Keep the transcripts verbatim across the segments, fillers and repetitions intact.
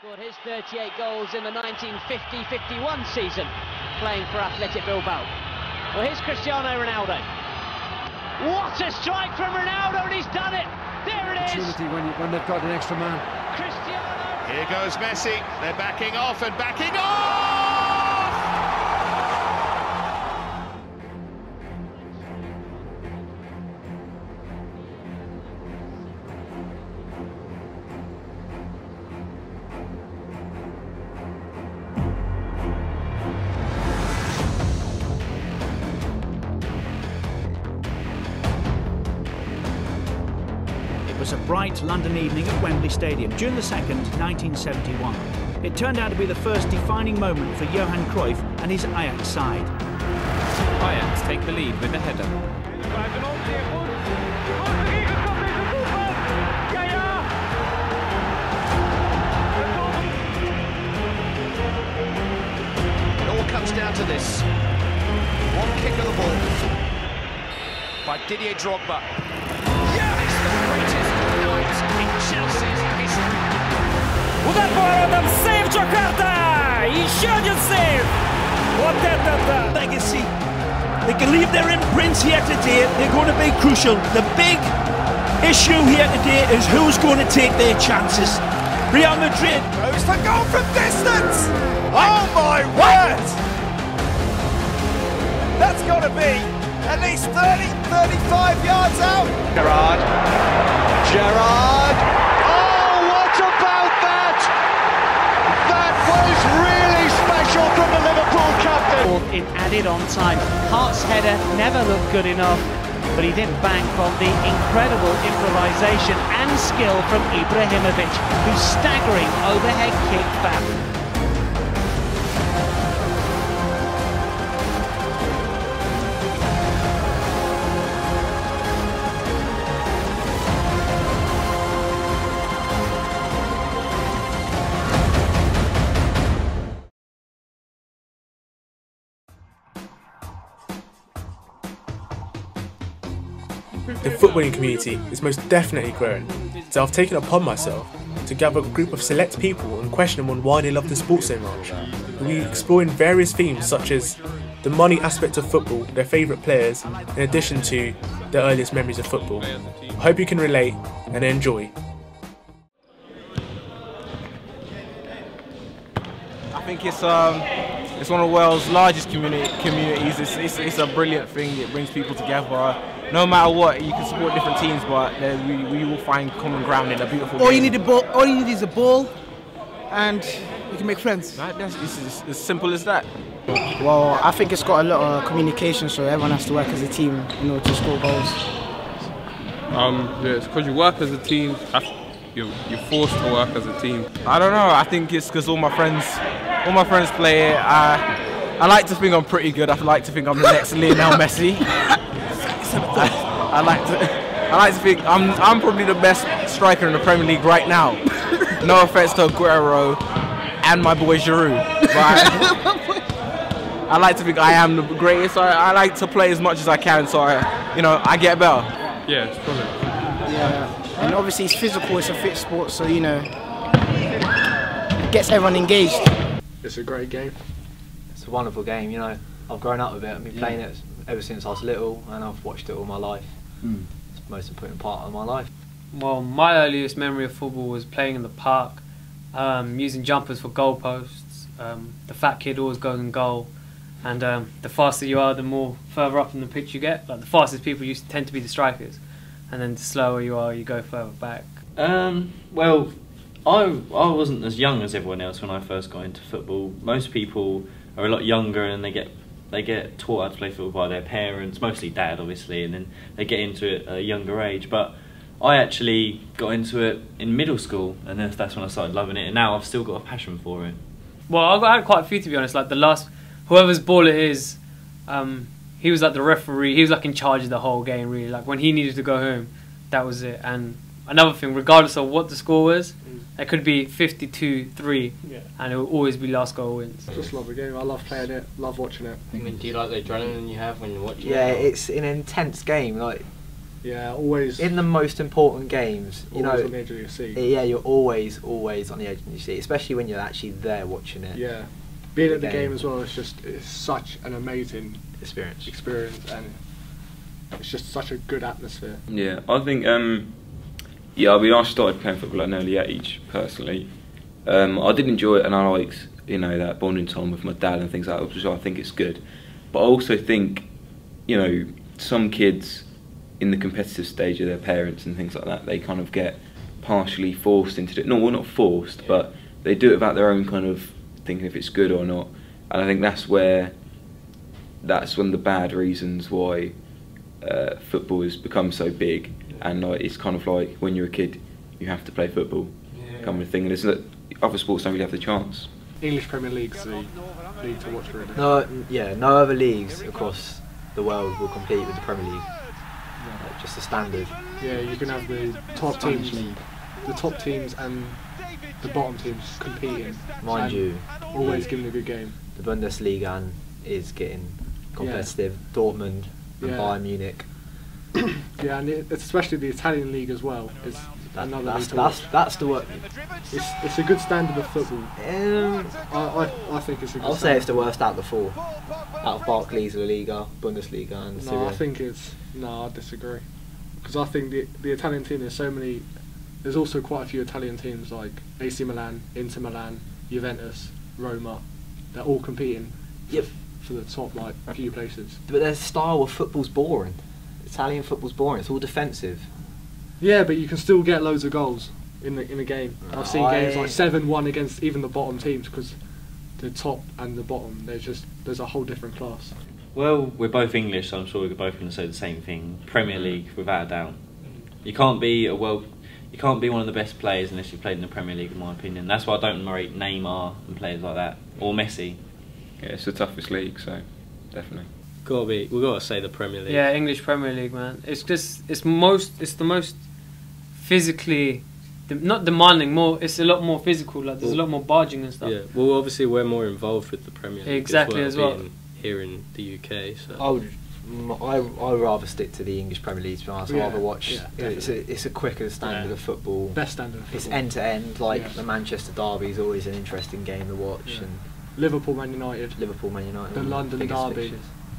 Scored his thirty-eight goals in the nineteen fifty fifty-one season, playing for Athletic Bilbao. Well, here's Cristiano Ronaldo. What a strike from Ronaldo, and he's done it! There it is! Opportunity when, you, when they've got an extra man. Cristiano! Here goes Messi. They're backing off and backing off! It was a bright London evening at Wembley Stadium, June the second, nineteen seventy-one. It turned out to be the first defining moment for Johan Cruyff and his Ajax side. Ajax take the lead with a header. It all comes down to this. One kick of the ball by Didier Drogba. Удар поворотом, сейв Джакарта! Еще один сейв! Вот это да! Legacy. They can leave their imprints here today. They're going to be crucial. The big issue here today is who's going to take their chances. Real Madrid goes for goal from distance. Oh my word! That's got to be at least thirty, thirty-five yards out. Gerrard. Gerrard. Oh, what about that? That was really special from the Liverpool captain. In added on time. Hart's header never looked good enough, but he did bank on the incredible improvisation and skill from Ibrahimovic, whose staggering overhead kick back. The footballing community is most definitely growing, so I've taken it upon myself to gather a group of select people and question them on why they love the sport so much. We'll be exploring various themes such as the money aspect of football, their favourite players, in addition to their earliest memories of football. I hope you can relate and enjoy. I think it's um, it's one of the world's largest community communities. It's, it's it's a brilliant thing. It brings people together. No matter what, you can support different teams, but we we will find common ground in a beautiful All game. you need a ball. All you need is a ball, and you can make friends. Right? That's, it's, it's as simple as that. Well, I think it's got a lot of communication, so everyone has to work as a team in order to score goals. Um, yeah, it's because you work as a team. You're, you're forced to work as a team. I don't know. I think it's because all my friends, all my friends play it. I, I like to think I'm pretty good. I like to think I'm the next Lionel Messi. I, I like to, I like to think I'm, I'm probably the best striker in the Premier League right now. No offense to Aguero and my boy Giroud, but I, I like to think I am the greatest. I, I like to play as much as I can, so I, you know, I get better. Yeah, it's brilliant. Yeah. And obviously it's physical, it's a fit sport, so you know, it gets everyone engaged. It's a great game. It's a wonderful game, you know. I've grown up with it, I've been playing it ever since I was little, and I've watched it all my life. Mm. It's the most important part of my life. Well, my earliest memory of football was playing in the park, um, using jumpers for goalposts. Um, the fat kid always goes in goal, and um, the faster you are, the more further up in the pitch you get. Like the fastest people used to tend to be the strikers. And then the slower you are, you go further back. Um, well, I I wasn't as young as everyone else when I first got into football. Most people are a lot younger and they get they get taught how to play football by their parents, mostly dad obviously, and then they get into it at a younger age. But I actually got into it in middle school, and then that's when I started loving it, and now I've still got a passion for it. Well, I got I had quite a few, to be honest. Like the last, whoever's ball it is, um, he was like the referee. He was like in charge of the whole game, really. Like when he needed to go home, that was it. And another thing, regardless of what the score was, mm. it could be fifty-two three, yeah. and it will always be last goal wins. Just love the game. I love playing it. Love watching it. I mean, do you like the adrenaline you have when you're watching yeah, it? Yeah, it's an intense game. Like Yeah, always. In the most important games, you always know, on the edge of your seat. Yeah, you're always, always on the edge of your seat, especially when you're actually there watching it. Yeah, being at the game as well is just it's such an amazing experience. Experience, and it's just such a good atmosphere. Yeah, I think. Um, yeah, I mean, I started playing football at an early age personally. Um, I did enjoy it, and I liked, you know, that bonding time with my dad and things like that, which I think it's good. But I also think, you know, some kids in the competitive stage of their parents and things like that, they kind of get partially forced into it. No, well, not forced, but they do it without their own kind of thinking if it's good or not. And I think that's where, that's one of the bad reasons why uh, football has become so big. And like, it's kind of like when you're a kid, you have to play football, yeah. kind of thing. And it's that other sports don't really have the chance. English Premier League's the league to watch, really. No, yeah, no other leagues across the world will compete with the Premier League. Like, just the standard. Yeah, you can have the top teams, league. the top teams and the bottom teams competing. Mind you, always giving a good game. The Bundesliga is getting competitive. Yeah. Dortmund and yeah. Bayern Munich. Yeah, and it, especially the Italian league as well is that, another that's, league to that's, watch. That's the work. It's it's a good standard of football. Um, I, I I think it's a good I'll standard. say it's the worst out of the four. Out of Barclays, La Liga, Bundesliga and No, Serie A. I think it's... No, I disagree. Because I think the the Italian team, there's so many... There's also quite a few Italian teams like A C Milan, Inter Milan, Juventus, Roma. They're all competing yep. for the top like few places. But their style of football's boring. Italian football's boring. It's all defensive. Yeah, but you can still get loads of goals in the in a game. I've seen I games like seven one against even the bottom teams because the top and the bottom, there's just there's a whole different class. Well, we're both English, so I'm sure we're both going to say the same thing. Premier League, without a doubt. You can't be a world, you can't be one of the best players unless you've played in the Premier League, in my opinion. That's why I don't rate Neymar and players like that, or Messi. Yeah, it's the toughest league, so definitely. Gotta be, we gotta say the Premier League. Yeah, English Premier League, man. It's just, it's most, it's the most physically, not demanding. More, it's a lot more physical. Like there's well, a lot more barging and stuff. Yeah, well, obviously we're more involved with the Premier League exactly as well. As well. Here in the U K, so I would, I I would rather stick to the English Premier League. To be honest, I'd yeah, rather watch. Yeah, it's a it's a quicker standard yeah. of football. Best standard of football. It's end to end. Like yeah. the Manchester derby is always an interesting game to watch. Yeah. And Liverpool, Man United. Liverpool, Man United. The London derby.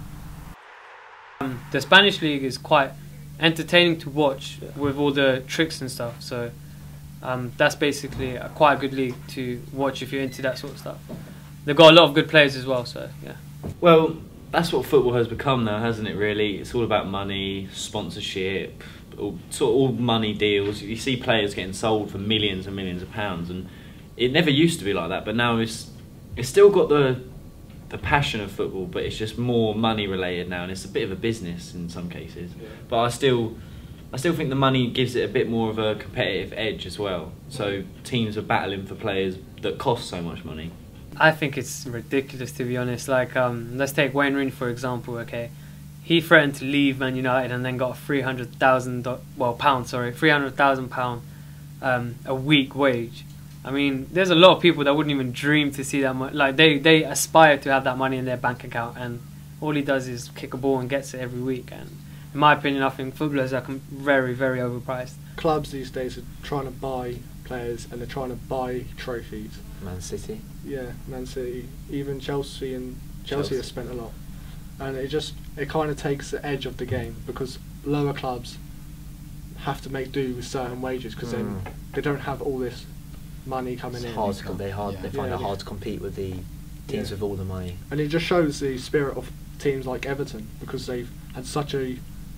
Um, the Spanish league is quite entertaining to watch with all the tricks and stuff. So um, that's basically a, quite a good league to watch if you're into that sort of stuff. They've got a lot of good players as well. So yeah. Well, that's what football has become now, hasn't it? Really, it's all about money, sponsorship, all, sort of all money deals. You see players getting sold for millions and millions of pounds, and it never used to be like that. But now it's it's still got the the passion of football, but it's just more money related now, and it's a bit of a business in some cases. Yeah. But I still I still think the money gives it a bit more of a competitive edge as well. So teams are battling for players that cost so much money. I think it's ridiculous, to be honest. Like, um, let's take Wayne Rooney for example. Okay, he threatened to leave Man United and then got a three hundred thousand well pound, sorry, three hundred thousand pound um, a week wage. I mean, there's a lot of people that wouldn't even dream to see that much. Like, they they aspire to have that money in their bank account, and all he does is kick a ball and gets it every week. And in my opinion, I think footballers are very, very overpriced. Clubs these days are trying to buy players and they're trying to buy trophies. Man City. Yeah, Man City. Even Chelsea and Chelsea, Chelsea. have spent a lot, and it just it kind of takes the edge of the game because lower clubs have to make do with certain wages because mm. then they don't have all this money coming it's in. Hard to, they hard. Yeah. They find yeah, it hard to compete with the teams yeah. with all the money. And it just shows the spirit of teams like Everton because they've had such a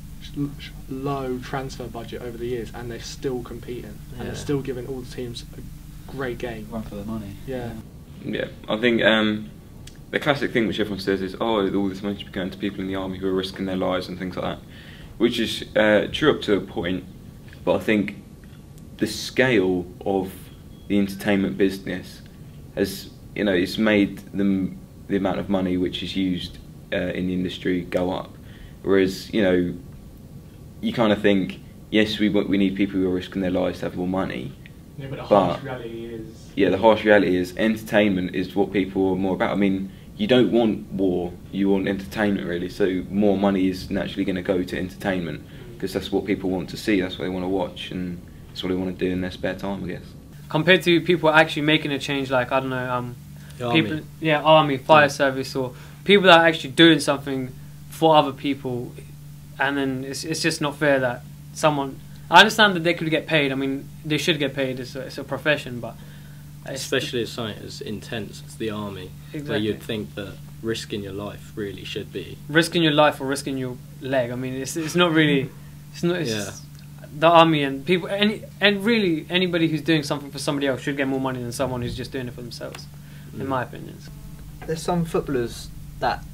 low transfer budget over the years, and they're still competing, yeah. and they're still giving all the teams a great game. Run for the money. Yeah. Yeah, I think um, the classic thing which everyone says is, oh, all this money should be going to people in the army who are risking their lives and things like that, which is uh, true up to a point, but I think the scale of the entertainment business has, you know, it's made them the amount of money which is used uh, in the industry go up, whereas, you know, you kind of think, yes, we we need people who are risking their lives to have more money. Yeah, but the but, harsh reality is... Yeah, the harsh reality is entertainment is what people are more about. I mean, you don't want war, you want entertainment really, so more money is naturally going to go to entertainment. because that's what people want to see, that's what they want to watch, and that's what they want to do in their spare time, I guess. Compared to people actually making a change, like, I don't know, um, The people, army. yeah, army, fire Yeah. service, or people that are actually doing something for other people, and then it's it's just not fair that someone. I understand that they could get paid. I mean, they should get paid. It's a, it's a profession, but especially as something as intense as the army, where Exactly. you'd think that risking your life really should be. risking your life or risking your leg. I mean, it's it's not really. It's not. It's Yeah. The army and people, any and really anybody who's doing something for somebody else should get more money than someone who's just doing it for themselves, Mm. in my opinion. There's some footballers that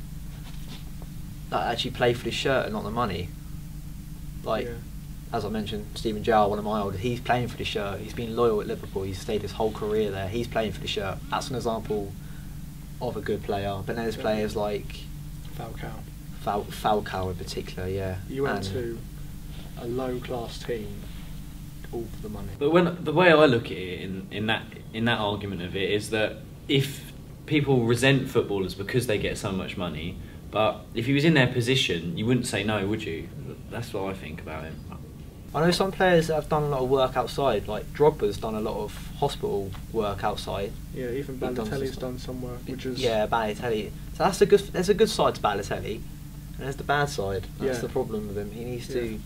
that actually play for the shirt and not the money. Like, Yeah. as I mentioned, Stephen Gerrard, one of my old, he's playing for the shirt. He's been loyal at Liverpool. He's stayed his whole career there. He's playing for the shirt. That's an example of a good player. But then there's Yeah. players like Falcao. Fal- Falcao in particular, yeah. You went And- to a low-class team, all for the money. But when the way I look at it in, in that in that argument of it is that if people resent footballers because they get so much money, but if he was in their position, you wouldn't say no, would you? That's what I think about him. I know some players that have done a lot of work outside, like Drogba's done a lot of hospital work outside. Yeah, even He done some Balotelli's stuff. done some work, which is Yeah, Balotelli. So that's a good. There's a good side to Balotelli, and there's the bad side. That's Yeah. the problem with him. He needs Yeah. to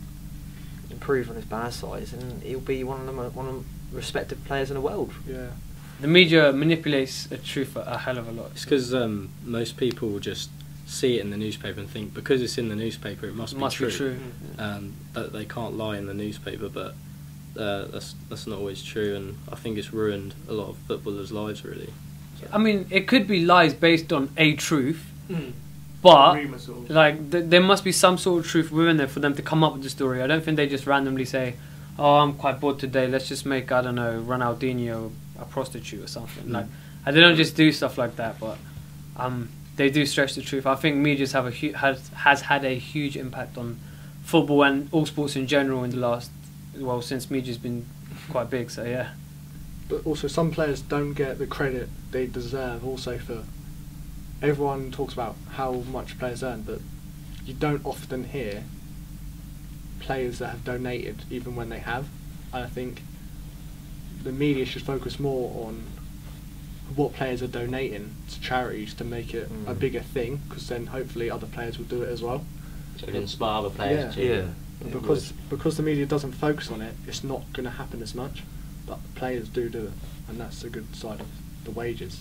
improve on his bad sides, and he'll be one of the mo- one of the respected players in the world. Yeah. The media manipulates a truth a, a hell of a lot. It's because um, most people will just see it in the newspaper and think because it's in the newspaper it must, It must be be true. true. Um, that they can't lie in the newspaper, but uh, that's that's not always true, and I think it's ruined a lot of footballers' lives really. I mean, it could be lies based on a truth, Mm. but Rumour sort of. like th- there must be some sort of truth within there for them to come up with the story. I don't think they just randomly say, "Oh, I'm quite bored today. Let's just make I don't know Ronaldinho a prostitute or something." Mm. Like, and they don't just do stuff like that, but um, they do stretch the truth. I think media's have a hu- has has had a huge impact on football and all sports in general in the last well since media's been quite big. So yeah. But also, some players don't get the credit they deserve. Also, for everyone talks about how much players earn, but you don't often hear players that have donated, even when they have. And I think the media should focus more on what players are donating to charities to make it a Mm. bigger thing, because then hopefully other players will do it as well. So it can inspire other players Yeah. to. Yeah. And It because because the media doesn't focus on it, it's not going to happen as much. But players do do it, and that's the good side of the wages.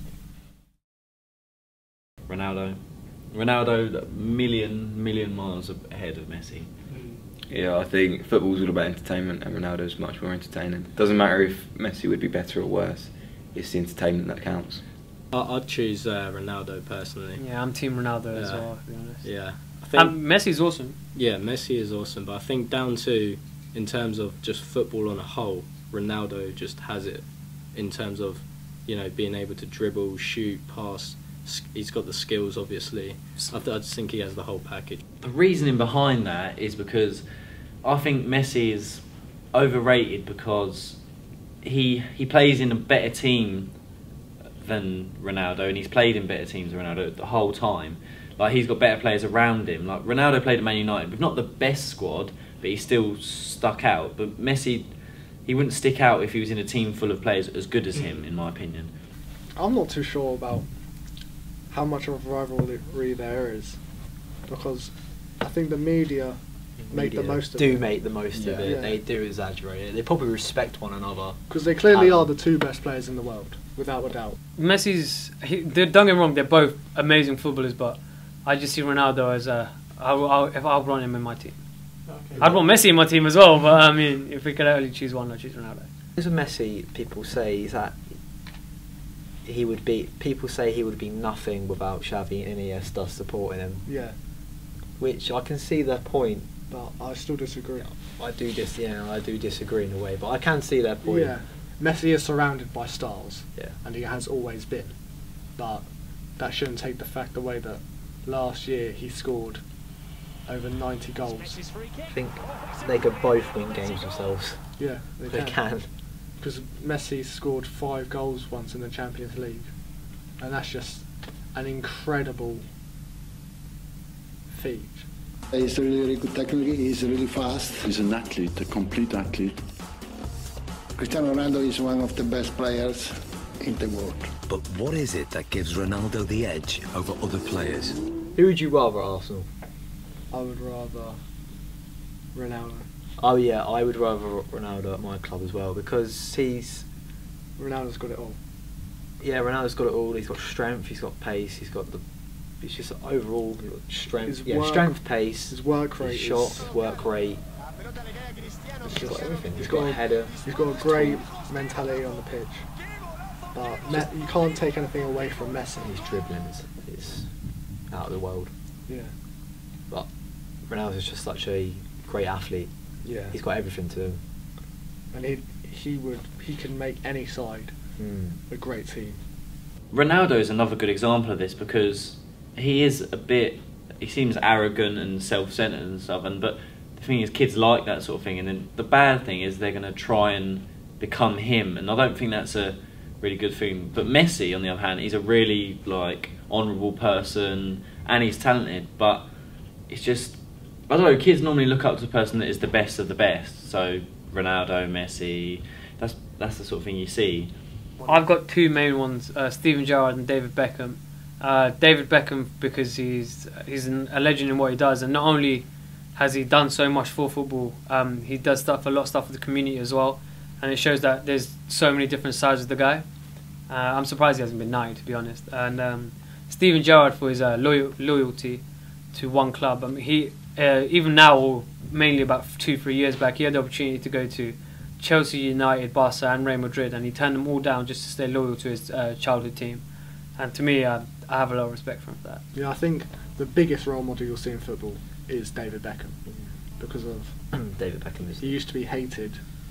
Ronaldo. Ronaldo, a million, million miles ahead of Messi. Yeah, I think football's all about entertainment, and Ronaldo's much more entertaining. Doesn't matter if Messi would be better or worse, it's the entertainment that counts. I- I'd choose uh, Ronaldo personally. Yeah, I'm Team Ronaldo as Yeah. well, to be honest. Yeah, I think Um, Messi's awesome. yeah, Messi is awesome, but I think down to in terms of just football on a whole, Ronaldo just has it in terms of you know being able to dribble, shoot, pass. S- He's got the skills, obviously. I, th- I just think he has the whole package. The reasoning behind that is because I think Messi is overrated because he he plays in a better team than Ronaldo, and he's played in better teams than Ronaldo the whole time. Like, he's got better players around him. Like, Ronaldo played at Man United with not the best squad, but he still stuck out. But Messi, he wouldn't stick out if he was in a team full of players as good as him, in my opinion. I'm not too sure about how much of a rivalry there is, because I think the media make the Media most of do it. make the most of Yeah. it. Yeah. They do exaggerate it. They probably respect one another. Because they clearly Um, are the two best players in the world, without a doubt. Messi's, he, they- don't get me wrong, they're both amazing footballers, but I just see Ronaldo as a, I'll, I'll, if I'll want him in my team. Okay. I'd want Messi in my team as well, but I mean, if we could only choose one, I'd choose Ronaldo. As a Messi, people say is that he would be. People say he would be nothing without Xavi and Iniesta supporting him. Yeah, Which I can see their point. but I still disagree. I do dis. Yeah, I do disagree in a way, but I can see their point. Yeah, Messi is surrounded by stars, Yeah. and he has always been. But that shouldn't take the fact away that last year he scored over ninety goals. I think they could both win games themselves. Yeah, they, They can. can. Because Messi scored five goals once in the Champions League, and that's just an incredible feat. He's really, really good technically. He's really fast. He's an athlete, a complete athlete. Cristiano Ronaldo is one of the best players in the world. But what is it that gives Ronaldo the edge over other players? Who would you rather at Arsenal? I would rather Ronaldo. Oh yeah, I would rather Ronaldo at my club as well because he's... Ronaldo's got it all. Yeah, Ronaldo's got it all. He's got strength, he's got pace, he's got the... It's just overall strength, His yeah, work, strength, pace, his work rate, his shot, is, work rate. He's got everything. He's He's got, got a header. He's got a great mentality on the pitch, but Me you can't take anything away from Messi. His dribbling is, is out of the world. Yeah. But Ronaldo's just such a great athlete. Yeah. He's got everything to him. And he he would he can make any side mm. a great team. Ronaldo is another good example of this because he is a bit, he seems arrogant and self-centered and stuff, and but the thing is kids like that sort of thing, and then the bad thing is they're going to try and become him, and I don't think that's a really good thing. But Messi on the other hand, he's a really like honourable person and he's talented, but it's just, I don't know, kids normally look up to the person that is the best of the best, so Ronaldo, Messi, that's that's the sort of thing you see. I've got two main ones, uh, Steven Gerrard and David Beckham. Uh, David Beckham because he's he's an, a legend in what he does, and not only has he done so much for football, um, he does stuff a lot of stuff for the community as well, and it shows that there's so many different sides of the guy. Uh, I'm surprised he hasn't been knighted, to be honest. And um, Steven Gerrard for his uh, loyal, loyalty to one club. I mean, he uh, even now, or mainly about two three years back, he had the opportunity to go to Chelsea, United, Barca, and Real Madrid, and he turned them all down just to stay loyal to his uh, childhood team. And to me, uh, I have a lot of respect for him for that. Yeah, I think the biggest role model you'll see in football is David Beckham, because of David Beckham. Is he used to be hated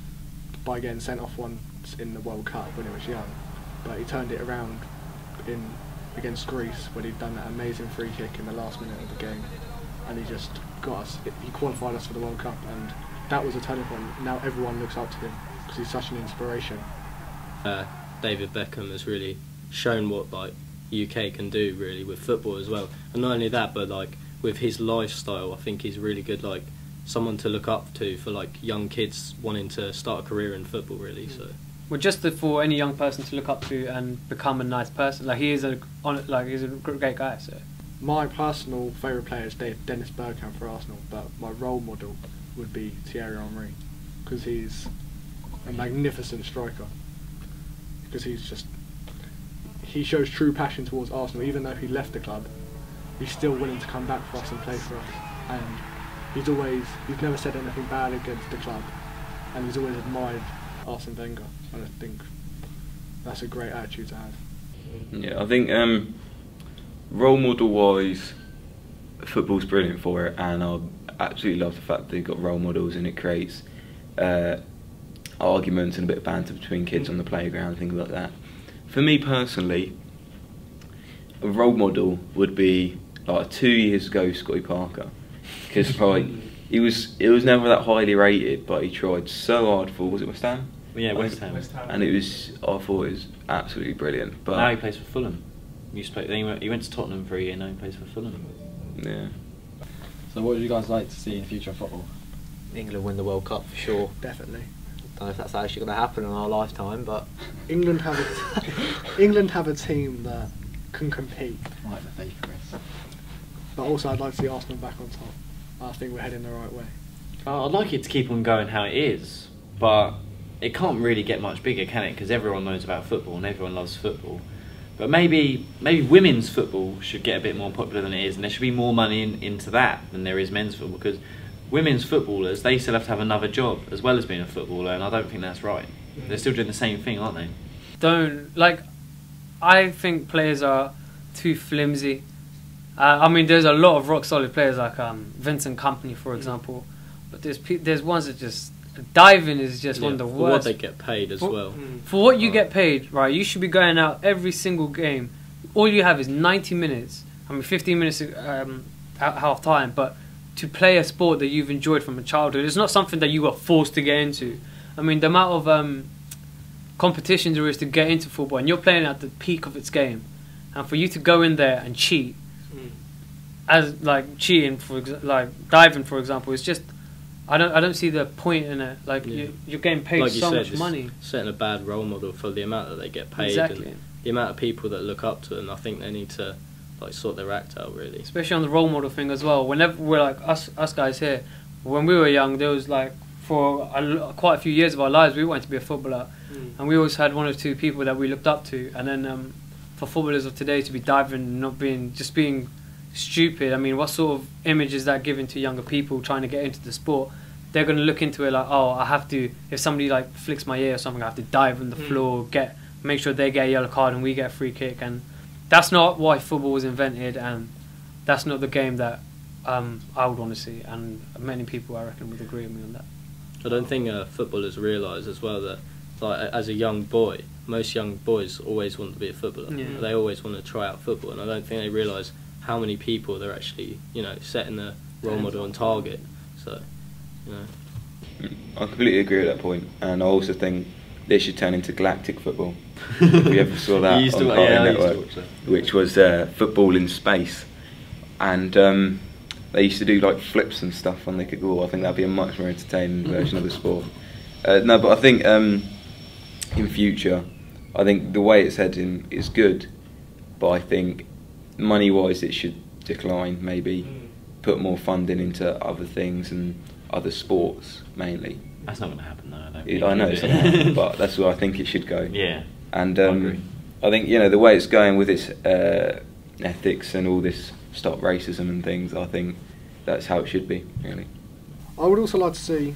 by getting sent off once in the World Cup when he was young, but he turned it around in against Greece when he'd done that amazing free kick in the last minute of the game, and he just got us. He qualified us for the World Cup, and that was a turning point. Now everyone looks up to him because he's such an inspiration. Uh, David Beckham has really shown what like U K can do really with football as well, and not only that, but like with his lifestyle, I think he's really good, like someone to look up to for like young kids wanting to start a career in football really. So well, just the, for any young person to look up to and become a nice person, like he is a on like he's a great guy. So my personal favourite player is Dennis Bergkamp for Arsenal, but my role model would be Thierry Henry, because he's a magnificent striker, because he's just he shows true passion towards Arsenal. Even though he left the club, he's still willing to come back for us and play for us, and he's always he's never said anything bad against the club, and he's always admired Arsene Wenger, and I think that's a great attitude to have. Yeah, I think um, role model wise, football's brilliant for it, and I absolutely love the fact that you've got role models, and it creates uh, arguments and a bit of banter between kids on the playground, things like that. For me personally, a role model would be like two years ago Scotty Parker, because like he was it was never that highly rated, but he tried so hard for, was it West Ham? Yeah, West Ham. West Ham. And it was, I thought it was absolutely brilliant. But now he plays for Fulham. He used to play, then he went, he went to Tottenham for a year, now he plays for Fulham. Yeah. So what would you guys like to see in future football? England win the World Cup for sure. Definitely. Don't know if that's actually going to happen in our lifetime, but England have a England have a team that can compete. Like the favourites. But also, I'd like to see Arsenal back on top. I think we're heading the right way. I'd like it to keep on going how it is, but it can't really get much bigger, can it? Because everyone knows about football and everyone loves football. But maybe maybe women's football should get a bit more popular than it is, and there should be more money in, into that than there is men's football, because women's footballers, they still have to have another job as well as being a footballer, and I don't think that's right. They're still doing the same thing, aren't they? Don't, like, I think players are too flimsy. Uh, I mean, there's a lot of rock solid players like um, Vincent Kompany, for example, but there's pe there's ones that just diving is just yeah, one of the for worst. what they get paid as for, well. For what you get paid, right? You should be going out every single game. All you have is ninety minutes. I mean, fifteen minutes um, at half time, but to play a sport that you've enjoyed from a childhood, it's not something that you were forced to get into. I mean, the amount of um, competition there is to get into football, and you're playing at the peak of its game, and for you to go in there and cheat, as like cheating for exa like diving for example, it's just I don't I don't see the point in it. Like Yeah. you, you're getting paid like you so said, much it's money. Setting a bad role model for the amount that they get paid. Exactly. And the amount of people that look up to them. I think they need to like sort their act out really. Especially on the role model thing as well. Whenever we're like us us guys here, when we were young, there was like for a, quite a few years of our lives we wanted to be a footballer, mm. and we always had one or two people that we looked up to. And then um, for footballers of today to be diving, and not being just being stupid. I mean, what sort of image is that giving to younger people trying to get into the sport? They're going to look into it like, oh, I have to. If somebody like flicks my ear or something, I have to dive on the mm. floor, get make sure they get a yellow card and we get a free kick. And that's not why football was invented, and that's not the game that um, I would want to see. And many people, I reckon, would agree with me on that. I don't think uh, footballers realise as well that, like, as a young boy, most young boys always want to be a footballer. Yeah. They always want to try out football, and I don't think they realise how many people they're actually, you know, setting the role model and target. So, you know. I completely agree with that point, and I also think they should turn into galactic football. If you ever saw that used on to, Cartoon yeah, Network, which was uh, football in space, and um, they used to do like flips and stuff on the kickball. I think that'd be a much more entertaining version of the sport. Uh, no, but I think um, in future, I think the way it's heading is good, but I think money-wise it should decline. Maybe put more funding into other things and other sports mainly. That's not going to happen though. I, don't It, I know, it's not gonna happen, but that's where I think it should go. Yeah, and um, I, I think you know the way it's going with its uh, ethics and all this stop racism and things. I think that's how it should be, really. I would also like to see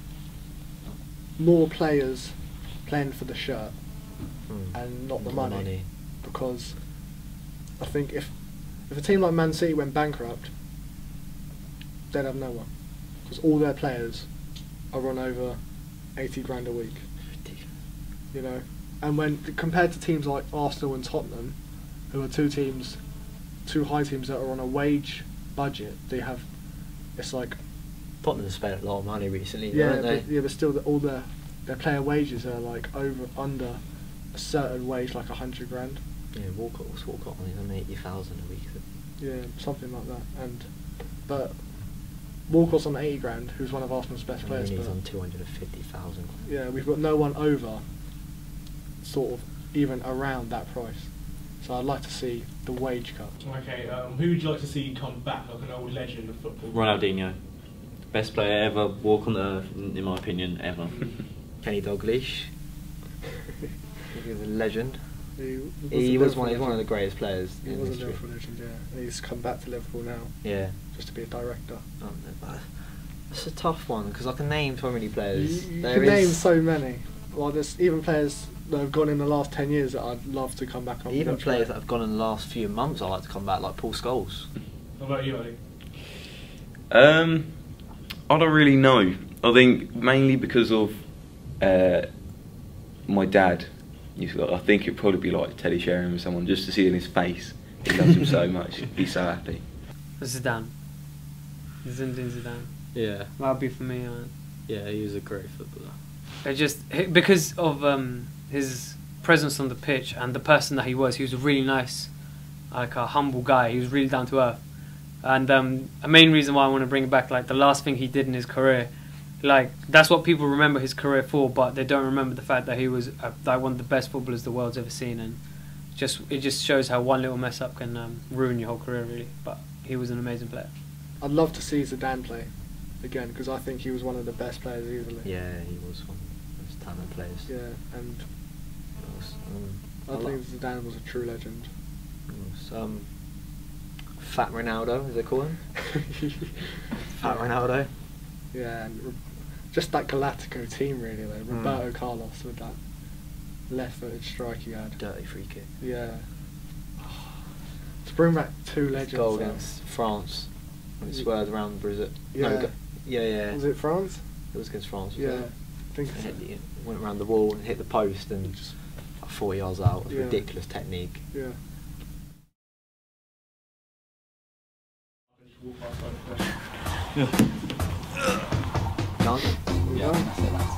more players playing for the shirt mm. and not the money, money, because I think if if a team like Man City went bankrupt, they'd have no one, because all their players are on over eighty grand a week. You know, and when compared to teams like Arsenal and Tottenham, who are two teams, two high teams that are on a wage budget, they have, it's like Tottenham spent a lot of money recently, yeah, haven't they? But, yeah, but still, the, all their their player wages are like over under a certain wage, like a hundred grand. Yeah, Walcott was Walcott on eighty thousand a week. Yeah, something like that. And but Walcott's on eighty grand, who's one of Arsenal's best and players. He's but on two hundred and fifty thousand. Yeah, we've got no one over, sort of even around that price. So I'd like to see the wage cut. Okay, um, who would you like to see come back, like an old legend of football? Ronaldinho, best player ever, walk on earth, in my opinion, ever. Kenny Dalglish, he was a legend. He was, he was one. He's one of the greatest players he in was history. a Liverpool legend, yeah. And he's come back to Liverpool now. Yeah. Just to be a director. Oh, no, it's a tough one because I can name so many players. You, you there can is name so many. Well, there's even players that have gone in the last ten years that I'd love to come back on. Even players play. that have gone in the last few months I'd like to come back, like Paul Scholes. What about you, Ollie? Um, I don't really know. I think mainly because of uh, my dad. I think it'd probably be like Teddy Sheringham or someone, just to see in his face. He loves him so much. He'd be so happy. Zidane. Zinedine Zidane. Yeah. That'd be for me, man. Yeah, he was a great footballer. It just because of um, his presence on the pitch and the person that he was. He was a really nice, like a humble guy. He was really down to earth. And um, a main reason why I want to bring it back, like the last thing he did in his career, like that's what people remember his career for, but they don't remember the fact that he was uh, like one of the best footballers the world's ever seen. And just it just shows how one little mess up can um, ruin your whole career, really. But he was an amazing player. I'd love to see Zidane play again because I think he was one of the best players easily. Yeah, he was one of the most talented players. Yeah, and was, um, I, I think Zidane was a true legend. Was, um, Fat Ronaldo, is it called him? Fat Ronaldo. Yeah, and just that Galactico team, really. Though mm. Roberto Carlos with that left-footed strike he had. Dirty free kick. Yeah. To bring back two legends. His goal against France. When it swerved around Brazil. Yeah. No, yeah, yeah. Was it France? It was against France. Yeah, it? I think so. It hit, went around the wall and hit the post and just like forty yards out. It was yeah. ridiculous technique. Yeah. Done? Yeah, that's it, that's